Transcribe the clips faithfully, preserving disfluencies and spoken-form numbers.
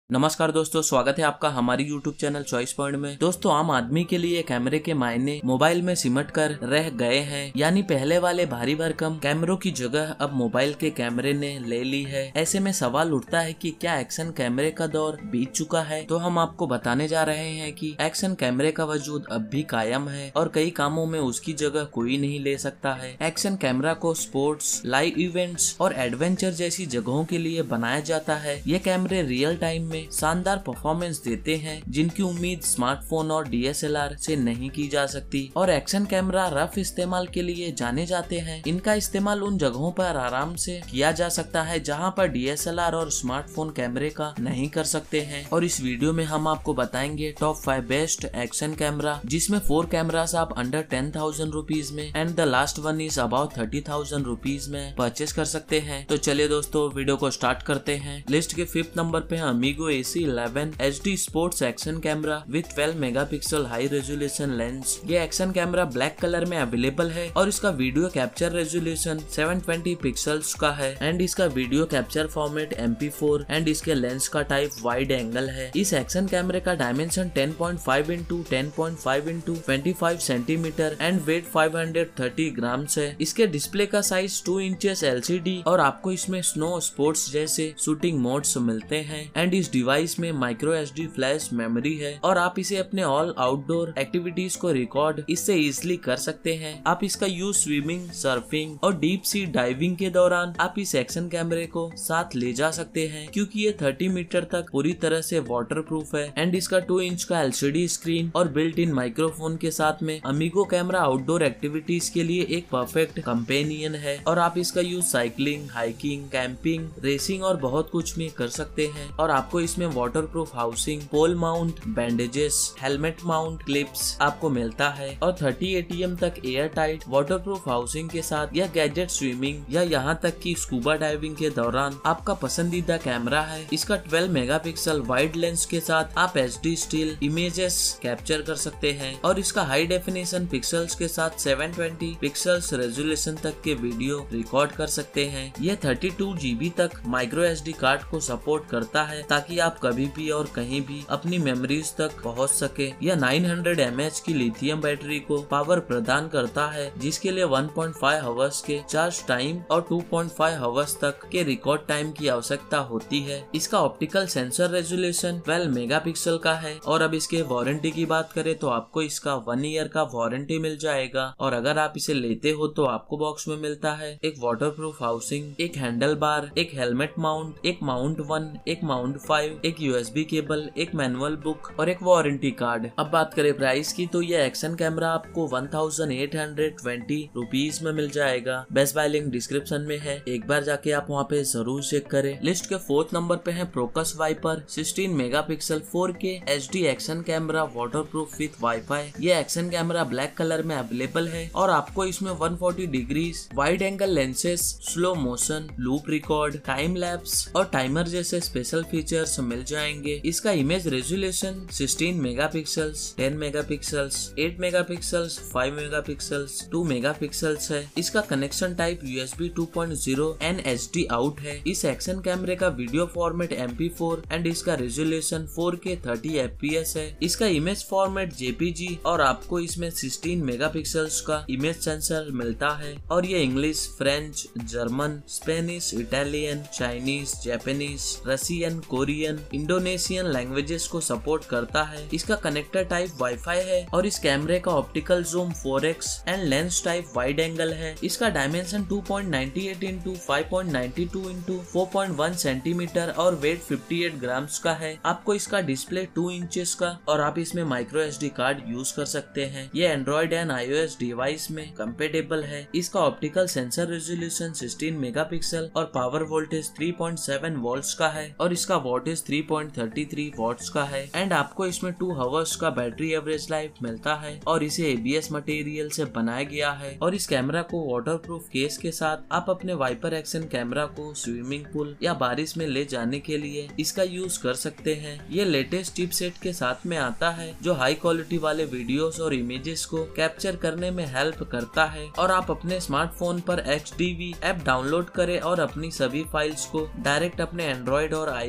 नमस्कार दोस्तों, स्वागत है आपका हमारी यूट्यूब चैनल चॉइस पॉइंट में। दोस्तों, आम आदमी के लिए कैमरे के मायने मोबाइल में सिमट कर रह गए हैं, यानी पहले वाले भारी भरकम कैमरों की जगह अब मोबाइल के कैमरे ने ले ली है। ऐसे में सवाल उठता है कि क्या एक्शन कैमरे का दौर बीत चुका है? तो हम आपको बताने जा रहे हैं कि एक्शन कैमरे का वजूद अब भी कायम है और कई कामों में उसकी जगह कोई नहीं ले सकता है। एक्शन कैमरा को स्पोर्ट्स, लाइव इवेंट्स और एडवेंचर जैसी जगहों के लिए बनाया जाता है। ये कैमरे रियल टाइम में शानदार परफॉर्मेंस देते हैं, जिनकी उम्मीद स्मार्टफोन और डी एस एल आर से नहीं की जा सकती। और एक्शन कैमरा रफ इस्तेमाल के लिए जाने जाते हैं। इनका इस्तेमाल उन जगहों पर आराम से किया जा सकता है जहां पर डी एस एल आर और स्मार्टफोन कैमरे का नहीं कर सकते हैं। और इस वीडियो में हम आपको बताएंगे top five best action camera, जिसमें फोर कैमरास आप अंडर टेन थाउजेंड रुपीज में and the last one is about thirty thousand rupees में परचेज कर सकते हैं। तो चलिए दोस्तों, वीडियो को स्टार्ट करते हैं। लिस्ट के फिफ्थ नंबर पे है Amigo A C eleven H D sports action camera with twelve megapixel high resolution lens. ये एक्शन कैमरा ब्लैक कलर में अवेलेबल है और इसका video capture resolution seven twenty pixels का है एंड इसका video capture format M P four and इसके lens का टाइप वाइड एंगल है। इस एक्शन कैमरे का dimension ten point five into ten point five into twenty five centimetre and weight five hundred thirty grams है। इसके display का size two inches L C D और आपको इसमें स्नो स्पोर्ट्स जैसे शूटिंग मोड्स मिलते हैं एंड इस डिवाइस में micro S D flash memory है और आप इसे अपने ऑल आउटडोर एक्टिविटीज को रिकॉर्ड इससे इजिली कर सकते हैं। आप इसका यूज स्विमिंग, सर्फिंग और डीप सी डाइविंग के दौरान आप इस एक्शन कैमरे को साथ ले जा सकते हैं, क्योंकि ये थर्टी मीटर तक पूरी तरह से वाटर प्रूफ है एंड इसका टू इंच का एल सी डी स्क्रीन और बिल्ट इन माइक्रोफोन के साथ में अमीगो कैमरा आउटडोर एक्टिविटीज के लिए एक परफेक्ट कंपेनियन है। और आप इसका use cycling, hiking, camping, racing और बहुत कुछ में कर सकते हैं। और आपको इसमें waterproof housing, pole mount, bandages, helmet mount clips आपको मिलता है और थर्टी ए टी एम तक airtight waterproof housing के साथ यह गैजेट स्विमिंग या यहाँ तक कि स्कूबा डाइविंग के दौरान आपका पसंदीदा कैमरा है। इसका ट्वेल्व मेगापिक्सल वाइड लेंस के साथ आप H D still images capture कर सकते हैं और इसका हाई डेफिनेशन पिक्सल्स के साथ सेवन ट्वेंटी पिक्सल्स रेजोल्यूशन तक के वीडियो रिकॉर्ड कर सकते हैं। यह थर्टी टू जी बी तक माइक्रो एस डी कार्ड को सपोर्ट करता है ताकि आप कभी भी और कहीं भी अपनी मेमोरीज तक पहुंच सके। यह नाइन हंड्रेड एम एच की लिथियम बैटरी को पावर प्रदान करता है, जिसके लिए वन पॉइंट फाइव आवर्स के चार्ज टाइम और टू पॉइंट फाइव आवर्स तक के रिकॉर्ड टाइम की आवश्यकता होती है। इसका optical sensor resolution twelve megapixel का है और अब इसके वारंटी की बात करें तो आपको इसका वन ईयर का वारंटी मिल जाएगा। और अगर आप इसे लेते हो तो आपको बॉक्स में मिलता है एक वाटर प्रूफ हाउसिंग, एक हैंडल बार, एक हेलमेट माउंट, एक माउंट वन, एक माउंट फाइव, एक यू एस बी केबल, एक मैनुअल बुक और एक वारंटी कार्ड। अब बात करें प्राइस की तो ये एक्शन कैमरा आपको one thousand eight hundred twenty rupees में मिल जाएगा। बेस्ट बाय लिंक डिस्क्रिप्शन में है, एक बार जाके आप वहाँ पे जरूर चेक करें। लिस्ट के फोर्थ नंबर पे है Procus Viper sixteen megapixel four K H D action camera waterproof with wifi. ये एक्शन कैमरा ब्लैक कलर में अवेलेबल है और आपको इसमें one forty degrees wide angle lenses, slow motion, loop record, time lapse और timer जैसे special features मिल जाएंगे। इसका image resolution sixteen megapixels, ten megapixels, eight megapixels, five megapixels, two megapixels है। इसका connection type U S B two point zero and H D out है। इस action कैमरे का video format M P four and इसका resolution four K thirty F P S है। इसका image format J P G और आपको इसमें सिक्सटीन मेगापिक्सल्स का इमेज सेंसर मिलता है और ये English, French, German, Spanish, Italian, Chinese, Japanese, Russian, Korean, Indonesian languages को सपोर्ट करता है। इसका कनेक्टर टाइप वाईफाई है और इस कैमरे का optical zoom four X and lens type wide angle है। इसका dimension two point ninety eight into five point ninety two into four point one centimetre और वेट फिफ्टी एट ग्राम्स का है। आपको इसका डिस्प्ले टू इंचेस का और आप इसमें micro S D card use कर सकते हैं। ये Android and I O S device में कंपेटेबल है। इसका optical sensor resolution sixteen megapixel और power voltage three point seven volts का है और इसका voltage three point thirty three watts का है एंड आपको इसमें टू आवर्स का बैटरी एवरेज लाइफ मिलता है और इसे ए बी एस मटेरियल से बनाया गया है। और इस कैमरा को वाटरप्रूफ केस के साथ आप अपने वाइपर एक्शन कैमरा को स्विमिंग पूल या बारिश में ले जाने के लिए इसका यूज कर सकते हैं। ये लेटेस्ट चिपसेट के साथ में आता है जो हाई क्वालिटी वाले वीडियोस और इमेजेस को कैप्चर करने में हेल्प करता है। और आप अपने स्मार्टफोन पर H D V app download करें और अपनी सभी फाइल्स को डायरेक्ट अपने एंड्रॉइड और I O S device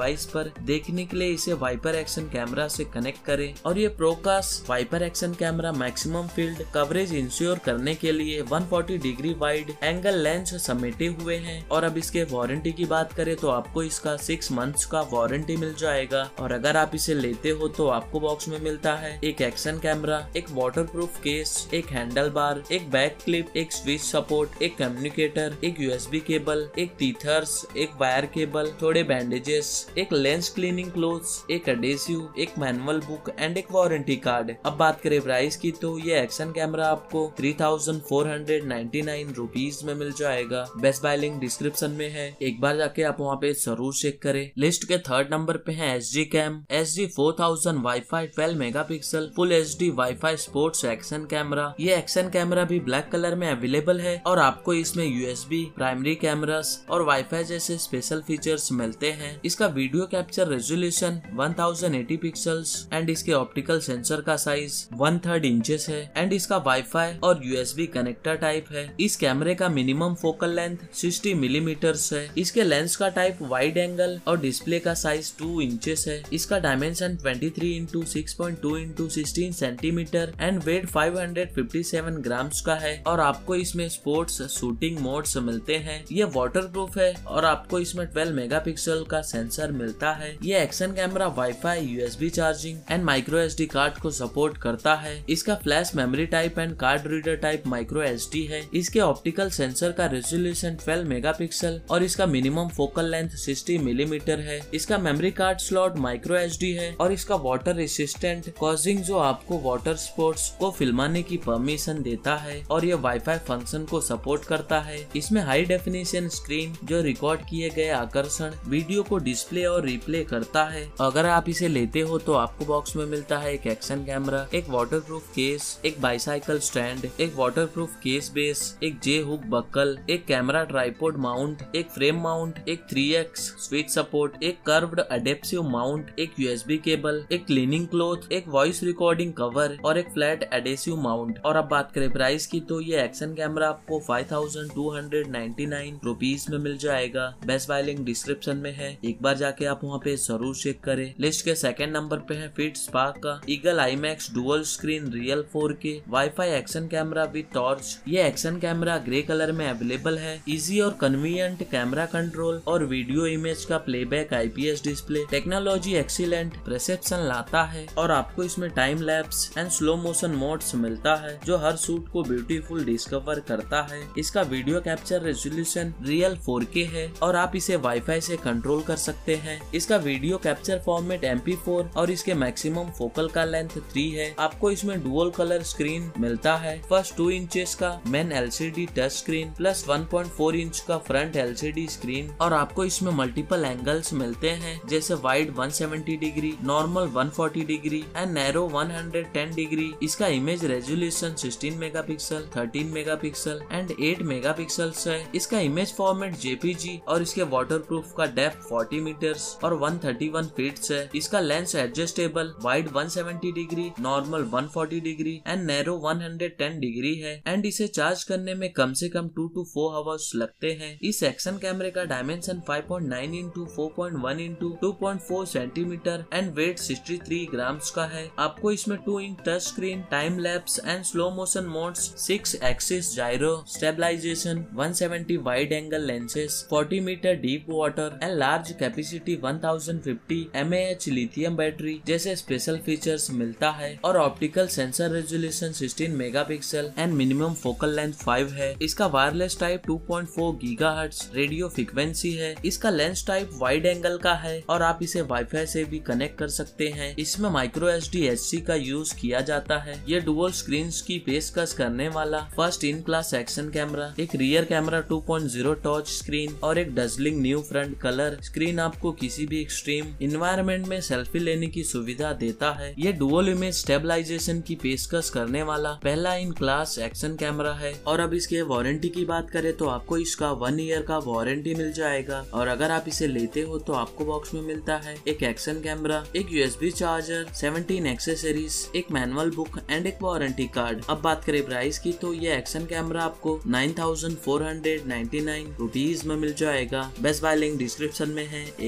device पर देखने के लिए इसे वाइपर एक्शन कैमरा से कनेक्ट करें। और ये Procus Viper action camera maximum field coverage ensure करने के लिए एक सौ चालीस डिग्री वाइड एंगल लेंस समेटे हुए हैं। और अब इसके वारंटी की बात करें तो आपको इसका सिक्स मंथ्स का वारंटी मिल जाएगा। और अगर आप इसे लेते हो तो आपको बॉक्स में मिलता है एक एक्शन कैमरा, एक वाटरप्रूफ केस, एक हैंडल बार, एक बैक क्लिप, एक स्विच सपोर्ट, एक कम्युनिकेटर, एक यूएसबी केबल, एक टीथर्स, एक वायर केबल, थोड़े बैंडेजेस, एक लेंस क्लीनिंग क्लोथ्स, एक एडेसिव, एक मैनुअल बुक एंड एक वारंटी कार्ड। अब बात करें प्राइस की तो ये एक्शन कैमरा आपको three thousand four hundred ninety nine rupees में मिल जाएगा। बेस्ट बाय लिंक डिस्क्रिप्शन में है, एक बार जाके आप वहाँ पे जरूर चेक करें। लिस्ट के थर्ड नंबर पे है S G cam S G four thousand wifi twelve megapixel full H D wifi sports action camera. ये एक्शन कैमरा भी ब्लैक कलर में अवेलेबल है और आपको इसमें यूएसबी, प्राइमरी कैमरास और वाईफाई जैसे स्पेशल फीचर्स मिलते हैं। इसका video capture resolution one thousand eighty pixels and इसके ऑप्टिकल सेंसर का साइज वन थर्ड इंचेस है एंड इसका वाईफाई और यूएसबी कनेक्टर टाइप है। इस कैमरे का minimum focal length sixty millimetres है। इसके लेंस का टाइप वाइड एंगल और डिस्प्ले का साइज टू इंचेस है। इसका dimension twenty three into six point two into sixteen centimetre and weight five hundred fifty seven grams का है। और आपको इसमें स्पोर्ट्स शूटिंग मोड्स मिलते हैं। ये वाटरप्रूफ है और आपको इसमें ट्वेल्व मेगापिक्सल का सेंसर मिलता है। ये action camera wifi, USB charging and micro SD card को सपोर्ट करता है। इसका flash memory type and card reader type micro SD है। इसके ऑप्टिकल सेंसर का रेजोल्यूशन ट्वेल्व मेगापिक्सल और इसका minimum focal length sixty millimetre है। इसका memory card slot micro SD है और इसका वाटर रेसिस्टेंट कॉजिंग जो आपको वाटर स्पोर्ट्स को फिल्माने की परमिशन देता है और ये वाईफाई फंक्शन को सपोर्ट करता है। इसमें हाई डेफिनेशन स्क्रीन जो रिकॉर्ड किए गए आकर्षण वीडियो को डिस्प्ले और रिप्ले करता है। अगर आप इसे लेते हो तो आपको बॉक्स में मिलता है एक एक्शन कैमरा, एक वाटरप्रूफ केस, एक बाइसाइकिल स्टैंड, एक वाटरप्रूफ केस बेस, एक जे हुक बकल, एक कैमरा ट्राइपॉड माउंट, एक फ्रेम माउंट, एक थ्री एक्स स्विच सपोर्ट, एक कर्व्ड एडेप्सिव माउंट, एक यूएसबी केबल, एक क्लीनिंग क्लॉथ, एक वॉइस रिकॉर्डिंग कवर और एक फ्लैट एडेसिव माउंट। और अब बात करें प्राइस की तो ये एक्शन कैमरा आपको five thousand two hundred ninety nine rupees में मिल जाएगा। बेस्ट बाय लिंक डिस्क्रिप्शन में है, एक बार जाके आप वहाँ पे जरूर चेक करें। लिस्ट के सेकंड नंबर पे है फिट स्पार्क का eagle IMAX dual screen real four K wifi action camera with torch. ये एक्शन कैमरा ग्रे कलर में अवेलेबल है। इजी और कन्वीनियंट कैमरा कंट्रोल और वीडियो इमेज का playback IPS display technology excellent perception लाता है और आपको इसमें time lapse and slow motion modes मिलता है जो हर शूट को ब्यूटीफुल डिस्कवर करता है। इसका video capture resolution real four के है और आप इसे वाईफाई से कंट्रोल कर सकते हैं। इसका video capture format M P four और इसके मैक्सिमम फोकल का लेंथ थ्री है। आपको इसमें डुअल कलर स्क्रीन मिलता है। फर्स्ट टू इंचेस का main LCD touch screen plus one point four inch का फ्रंट एलसीडी स्क्रीन और आपको इसमें मल्टीपल एंगल्स मिलते हैं जैसे wide one seventy degree, normal one forty degree and narrow one hundred ten degree. इसका image resolution sixteen megapixel, thirteen megapixel and eight megapixels है। इसका इमेज फॉर्मेट जेपीजी और इसके वाटरप्रूफ का डेप्थ फोर्टी मीटर्स और वन थर्टी वन फीट्स है। इसका lens adjustable wide one seventy degree, normal one forty degree and narrow one hundred ten degree है and इसे चार्ज करने में कम से कम टू टू फोर आवर्स लगते हैं। इस एक्शन कैमरे का dimension five point nine into four point one into two point four centimetre and weight sixty three grams का है। आपको इसमें two inch touch screen, time lapse and slow motion modes, six axis gyro stabilisation, one seventy wide angle lenses, forty metre deep water and large capacity one thousand fifty M A H lithium battery जैसे special features मिलता है और optical sensor resolution sixteen megapixel and minimum focal length five है। इसका wireless type two point four gigahertz radio frequency है। इसका lens type wide angle का है और आप इसे वाईफाई से भी कनेक्ट कर सकते हैं। इसमें माइक्रो एसडी एचसी का यूज किया जाता है। ये डुअल स्क्रीन की पेशकश करने वाला first in class action camera, एक rear camera two point zero touch screen और एक dazzling new front colour screen आपको किसी भी एक्सट्रीम इन्वायरमेंट में सेल्फी लेने की सुविधा देता है। ये डुअल इमेज स्टेबलाइजेशन की पेशकश करने वाला पहला इन क्लास एक्शन कैमरा है। और अब इसके वारंटी की बात करें तो आपको इसका वन ईयर का वारंटी मिल जाएगा और अगर आप इसे लेते हो तो आपको बॉक्स में मिलता है एक एक्शन कैमरा, एक यूएसबी चार्जर, सेवनटीन एक्सेसरीज, एक मैनुअल बुक एंड एक वारंटी कार्ड। अब बात करें प्राइस की तो ये एक्शन कैमरा आपको nine thousand four hundred ninety nine rupees में मिल जाएगा। बेस्ट बाय लिंक डिस्क्रिप्शन में है, एक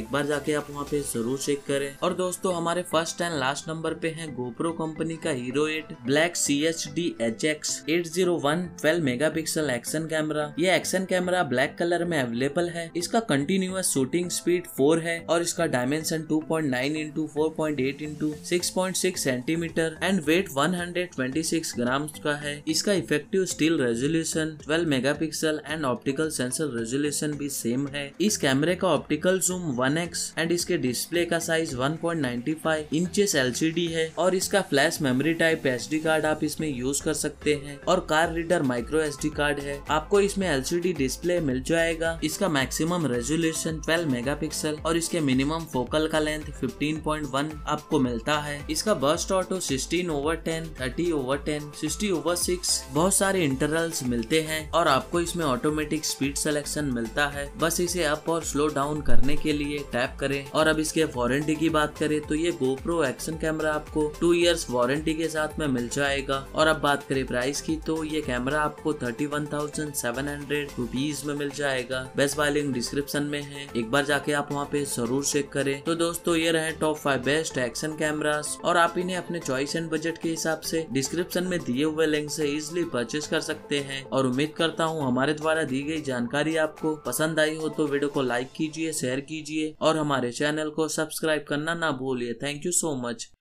एक बार जाके आप वहाँ पे जरूर चेक करें। और दोस्तों हमारे फर्स्ट एंड लास्ट नंबर पे है GoPro कंपनी का hero eight black C H D H X eight zero one twelve megapixel action camera. ये एक्शन कैमरा ब्लैक कलर में अवेलेबल है। इसका कंटिन्यूअस शूटिंग स्पीड फोर है और इसका dimension two point nine into four point eight into six point six centimetre and weight one hundred twenty six gram का है। इसका effective still resolution twelve megapixel and optical sensor resolution भी same है। इस कैमरे का optical zoom one X and इसके display का size one point nine five inches L C D है और इसका flash memory type S D card आप इसमें यूज कर सकते हैं और card reader micro S D card है। आपको इसमें एल सी डी डिस्प्ले मिल जाएगा। इसका मैक्सिमम रेजोल्यूशन ट्वेल्व मेगापिक्सल और इसके मिनिमम फोकल का लेंथ फिफ्टीन पॉइंट वन आपको मिलता है। इसका burst auto sixteen over ten, thirty over ten, sixty over six बहुत सारे इंटरवल्स मिलते हैं और आपको इसमें ऑटोमेटिक स्पीड सिलेक्शन मिलता है। बस इसे अप और स्लो डाउन करने के लिए टैप करें। और अब इसके वारंटी की बात करें तो ये GoPro एक्शन कैमरा आपको टू इयर्स वारंटी के साथ में मिल जाएगा। और अब बात करें प्राइस की तो ये कैमरा आपको thirty one thousand seven hundred rupees में मिल जाएगा। बेस्ट बाय लिंक डिस्क्रिप्शन में है, एक बार जाके आप वहाँ पे जरूर चेक करें। तो दोस्तों ये रहे top five best action cameras और आप इन्हें अपने चॉइस एंड बजट के हिसाब से डिस्क्रिप्शन में दिए हुए लिंक से इजिली परचेज कर सकते हैं। और उम्मीद करता हूँ हमारे द्वारा दी गई जानकारी आपको पसंद आई हो तो वीडियो को लाइक कीजिए, शेयर कीजिए और हमारे चैनल को सब्सक्राइब करना ना भूलिए। Thank you so much.